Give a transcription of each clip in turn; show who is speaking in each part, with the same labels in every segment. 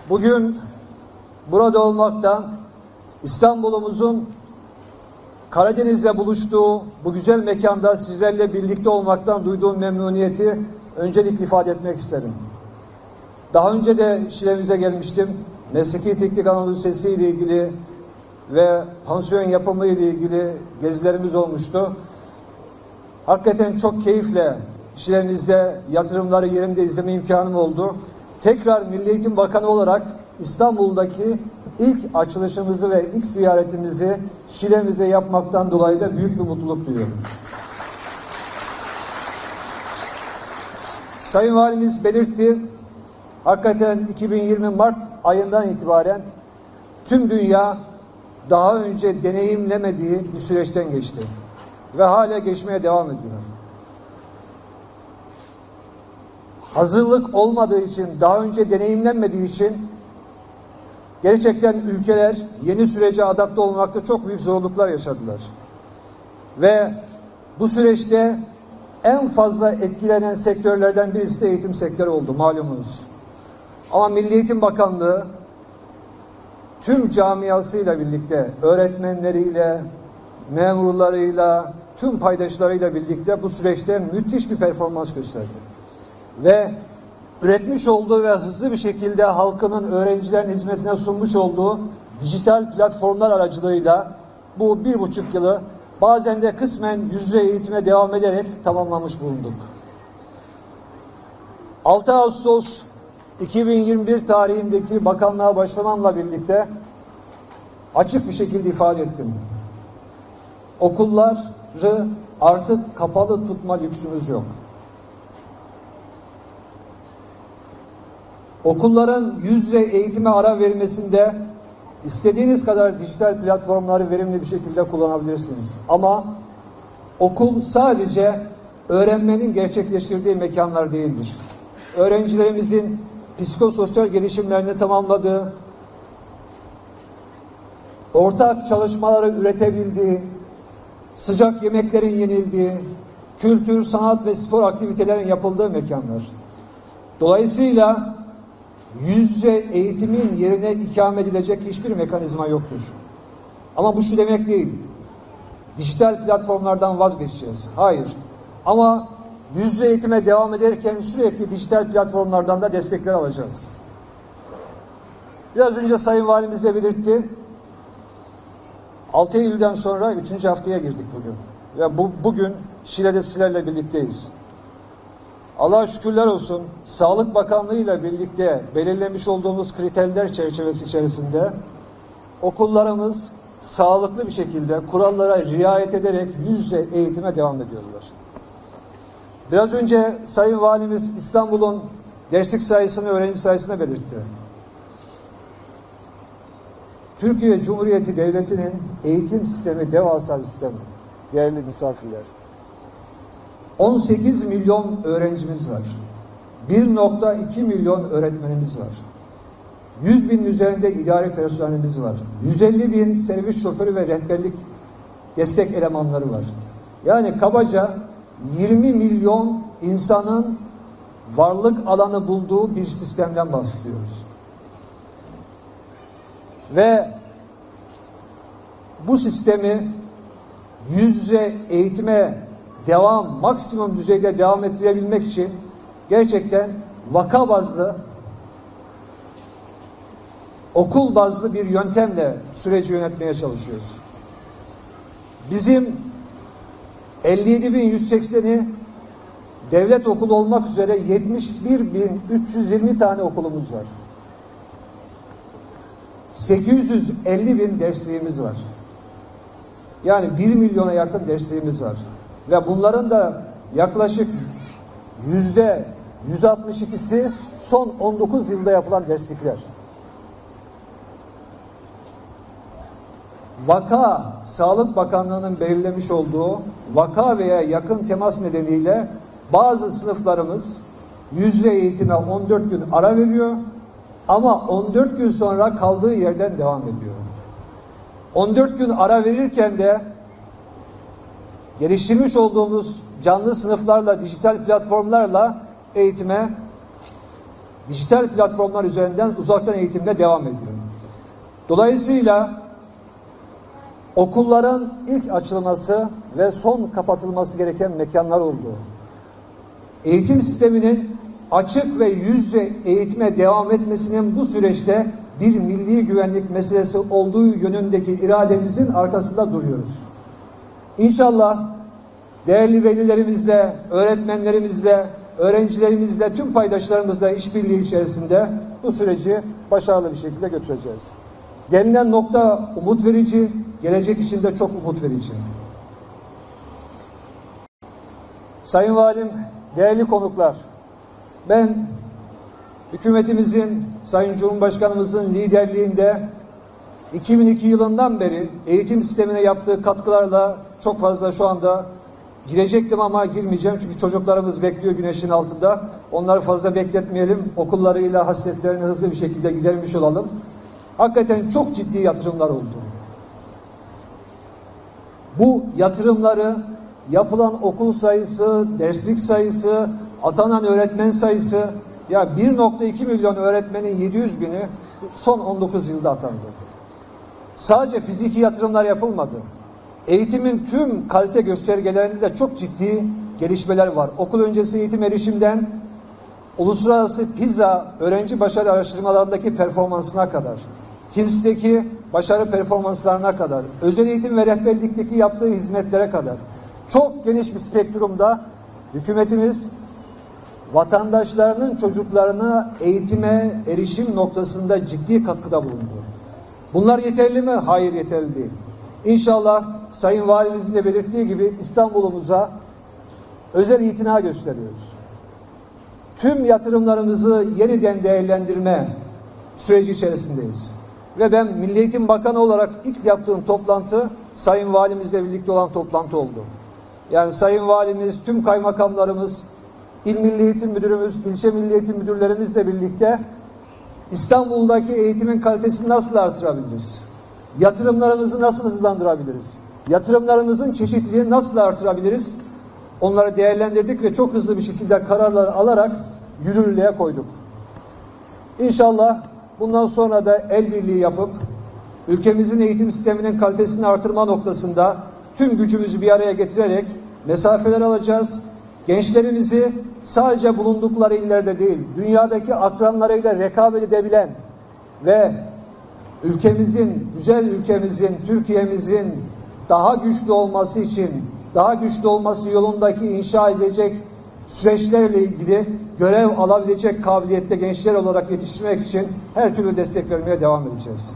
Speaker 1: Bugün burada olmaktan, İstanbul'umuzun Karadeniz'le buluştuğu bu güzel mekanda sizlerle birlikte olmaktan duyduğum memnuniyeti öncelikle ifade etmek isterim. Daha önce de Şile'mize gelmiştim. Mesleki Teknik Anadolu Lisesi ile ilgili ve pansiyon yapımı ile ilgili gezilerimiz olmuştu. Hakikaten çok keyifle Şile'mizde yatırımları yerinde izleme imkanım oldu. Tekrar Milli Eğitim Bakanı olarak İstanbul'daki ilk açılışımızı ve ilk ziyaretimizi Şile'mize yapmaktan dolayı da büyük bir mutluluk duyuyorum. Sayın Valimiz belirtti, hakikaten 2020 Mart ayından itibaren tüm dünya daha önce deneyimlemediği bir süreçten geçti ve hala geçmeye devam ediyor. Hazırlık olmadığı için, daha önce deneyimlenmediği için gerçekten ülkeler yeni sürece adapte olmakta çok büyük zorluklar yaşadılar. Ve bu süreçte en fazla etkilenen sektörlerden birisi de eğitim sektörü oldu malumunuz. Ama Milli Eğitim Bakanlığı tüm camiasıyla birlikte, öğretmenleriyle, memurlarıyla, tüm paydaşlarıyla birlikte bu süreçte müthiş bir performans gösterdi. Ve üretmiş olduğu ve hızlı bir şekilde halkının, öğrencilerin hizmetine sunmuş olduğu dijital platformlar aracılığıyla bu 1,5 yılı bazen de kısmen yüz yüze eğitime devam ederek tamamlamış bulunduk. 6 Ağustos 2021 tarihindeki bakanlığa başlamamla birlikte açık bir şekilde ifade ettim. Okulları artık kapalı tutma lüksümüz yok. Okulların yüz yüze eğitime ara verilmesinde istediğiniz kadar dijital platformları verimli bir şekilde kullanabilirsiniz. Ama okul sadece öğrenmenin gerçekleştirdiği mekanlar değildir. Öğrencilerimizin psikososyal gelişimlerini tamamladığı, ortak çalışmaları üretebildiği, sıcak yemeklerin yenildiği, kültür, sanat ve spor aktivitelerin yapıldığı mekanlar. Dolayısıyla yüz yüze eğitimin yerine ikame edilecek hiçbir mekanizma yoktur. Ama bu şu demek değil. Dijital platformlardan vazgeçeceğiz. Hayır. Ama yüz yüze eğitime devam ederken sürekli dijital platformlardan da destekler alacağız. Biraz önce Sayın Valimiz de belirtti. 6 Eylül'den sonra 3. haftaya girdik bugün. Ve bugün Şile'de sizlerle birlikteyiz. Allah'a şükürler olsun, Sağlık Bakanlığı ile birlikte belirlemiş olduğumuz kriterler çerçevesi içerisinde okullarımız sağlıklı bir şekilde kurallara riayet ederek yüz yüze eğitime devam ediyorlar. Biraz önce Sayın Valimiz İstanbul'un derslik sayısını, öğrenci sayısını belirtti. Türkiye Cumhuriyeti Devleti'nin eğitim sistemi devasa bir sistem. Değerli misafirler. 18 milyon öğrencimiz var. 1,2 milyon öğretmenimiz var. 100 binin üzerinde idari personelimiz var. 150 bin servis şoförü ve rehberlik destek elemanları var. Yani kabaca 20 milyon insanın varlık alanı bulduğu bir sistemden bahsediyoruz. Ve bu sistemi yüz yüze eğitime maksimum düzeyde devam ettirebilmek için gerçekten vaka bazlı, okul bazlı bir yöntemle süreci yönetmeye çalışıyoruz. Bizim 57.180'i devlet okulu olmak üzere 71.320 tane okulumuz var. 850.000 dersliğimiz var. Yani 1 milyona yakın dersliğimiz var. Ve bunların da yaklaşık %162'si son 19 yılda yapılan derslikler. Vaka, Sağlık Bakanlığı'nın belirlemiş olduğu vaka veya yakın temas nedeniyle bazı sınıflarımız yüz yüze eğitime 14 gün ara veriyor ama 14 gün sonra kaldığı yerden devam ediyor. 14 gün ara verirken de geliştirmiş olduğumuz canlı sınıflarla, dijital platformlarla eğitime dijital platformlar üzerinden uzaktan eğitimle devam ediyor. Dolayısıyla okulların ilk açılması ve son kapatılması gereken mekanlar oldu. Eğitim sisteminin açık ve yüzde eğitime devam etmesinin bu süreçte bir milli güvenlik meselesi olduğu yönündeki irademizin arkasında duruyoruz. İnşallah değerli velilerimizle, öğretmenlerimizle, öğrencilerimizle, tüm paydaşlarımızla işbirliği içerisinde bu süreci başarılı bir şekilde götüreceğiz. Gelinen nokta umut verici, gelecek için de çok umut verici. Sayın Valim, değerli konuklar, ben hükümetimizin, Sayın Cumhurbaşkanımızın liderliğinde 2002 yılından beri eğitim sistemine yaptığı katkılarla çok fazla şu anda girecektim ama girmeyeceğim. Çünkü çocuklarımız bekliyor güneşin altında. Onları fazla bekletmeyelim. Okullarıyla hasretlerini hızlı bir şekilde gidermiş olalım. Hakikaten çok ciddi yatırımlar oldu. Bu yatırımları yapılan okul sayısı, derslik sayısı, atanan öğretmen sayısı, ya 1,2 milyon öğretmenin 700 bini son 19 yılda atandı. Sadece fiziki yatırımlar yapılmadı. Eğitimin tüm kalite göstergelerinde de çok ciddi gelişmeler var. Okul öncesi eğitim erişimden uluslararası PISA öğrenci başarı araştırmalarındaki performansına kadar, TIMSS'teki başarı performanslarına kadar, özel eğitim ve rehberlikteki yaptığı hizmetlere kadar çok geniş bir spektrumda hükümetimiz vatandaşlarının çocuklarına eğitime erişim noktasında ciddi katkıda bulundu. Bunlar yeterli mi? Hayır, yeterli değil. İnşallah Sayın Valimizin de belirttiği gibi İstanbul'umuza özel itina gösteriyoruz. Tüm yatırımlarımızı yeniden değerlendirme süreci içerisindeyiz. Ve ben Milli Eğitim Bakanı olarak ilk yaptığım toplantı Sayın Valimizle birlikte olan toplantı oldu. Yani Sayın Valimiz, tüm kaymakamlarımız, İl Milli Eğitim Müdürümüz, ilçe Milli Eğitim Müdürlerimizle birlikte İstanbul'daki eğitimin kalitesini nasıl artırabiliriz? Yatırımlarımızı nasıl hızlandırabiliriz? Yatırımlarımızın çeşitliliğini nasıl artırabiliriz? Onları değerlendirdik ve çok hızlı bir şekilde kararlar alarak yürürlüğe koyduk. İnşallah bundan sonra da el birliği yapıp ülkemizin eğitim sisteminin kalitesini artırma noktasında tüm gücümüzü bir araya getirerek mesafeler alacağız. Gençlerimizi sadece bulundukları illerde değil, dünyadaki akranlarıyla rekabet edebilen ve ülkemizin, güzel ülkemizin, Türkiye'mizin daha güçlü olması için, daha güçlü olması yolundaki inşa edilecek süreçlerle ilgili görev alabilecek kabiliyette gençler olarak yetiştirmek için her türlü destek vermeye devam edeceğiz.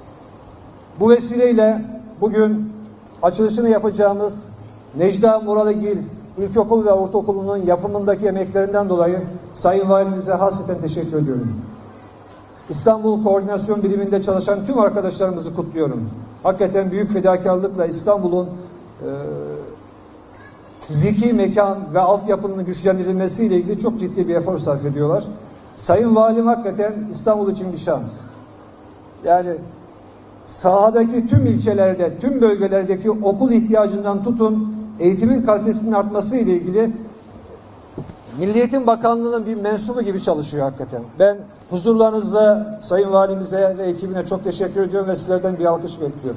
Speaker 1: Bu vesileyle bugün açılışını yapacağımız Necda Muraligil İlkokul ve Ortaokulu'nun yapımındaki emeklerinden dolayı Sayın Valimize hasreten teşekkür ediyorum. İstanbul Koordinasyon Biriminde çalışan tüm arkadaşlarımızı kutluyorum. Hakikaten büyük fedakarlıkla İstanbul'un fiziki mekan ve altyapının güçlendirilmesiyle ilgili çok ciddi bir efor sarf ediyorlar. Sayın Valim hakikaten İstanbul için bir şans. Yani sahadaki tüm ilçelerde, tüm bölgelerdeki okul ihtiyacından tutun, eğitimin kalitesinin artması ile ilgili Milli Eğitim Bakanlığı'nın bir mensubu gibi çalışıyor hakikaten. Ben huzurlarınızda Sayın Valimize ve ekibine çok teşekkür ediyorum ve sizlerden bir alkış bekliyorum.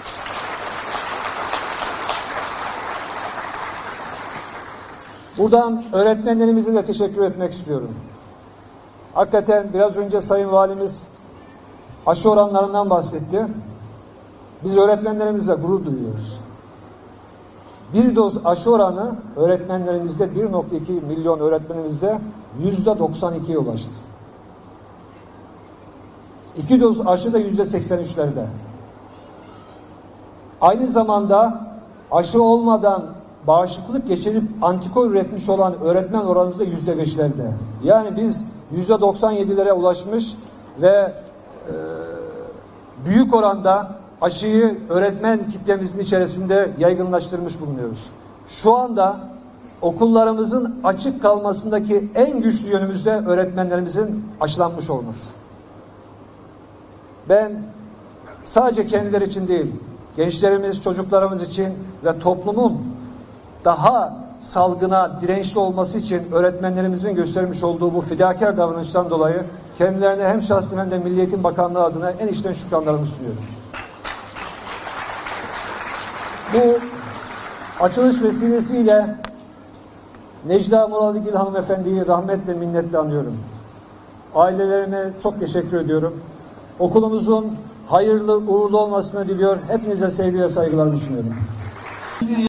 Speaker 1: Buradan öğretmenlerimize de teşekkür etmek istiyorum. Hakikaten biraz önce Sayın Valimiz aşı oranlarından bahsetti. Biz öğretmenlerimizle gurur duyuyoruz. Bir doz aşı oranı öğretmenlerimizde 1,2 milyon öğretmenimizde %92'ye ulaştı. 2 doz aşı da %83'lerde. Aynı zamanda aşı olmadan bağışıklık geçirip antikor üretmiş olan öğretmen oranımız da %5'lerde. Yani biz %97'lere ulaşmış ve büyük oranda aşıyı öğretmen kitlemizin içerisinde yaygınlaştırmış bulunuyoruz. Şu anda okullarımızın açık kalmasındaki en güçlü yönümüz de öğretmenlerimizin aşılanmış olması. Ben sadece kendileri için değil, gençlerimiz, çocuklarımız için ve toplumun daha salgına dirençli olması için öğretmenlerimizin göstermiş olduğu bu fedakar davranıştan dolayı kendilerine hem şahsım hem de Milli Eğitim Bakanlığı adına en içten şükranlarımı sunuyorum. Bu açılış vesilesiyle Necla Muradigil hanımefendiyi rahmetle, minnetle anıyorum. Ailelerine çok teşekkür ediyorum. Okulumuzun hayırlı, uğurlu olmasını diliyor. Hepinize sevgi ve saygılarımı sunuyorum.